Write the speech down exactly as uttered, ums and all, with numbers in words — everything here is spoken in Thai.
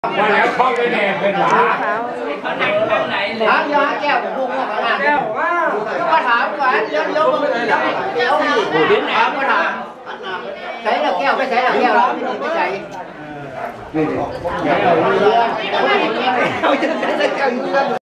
ว่าแล้วเข้าไปแน่เป็นหลาเขาหนักข้างไหนเลยถามยาแก้วพุ่งออกมาแก้วว่าก็ถามว่าเลี้ยวเลี้ยวมึงเลี้ยวอีกถามก็ถามใส่ละแก้วไม่ใส่ละแก้วเราไม่ใส่แก้วเรือเขาจะใส่แก้วเรือ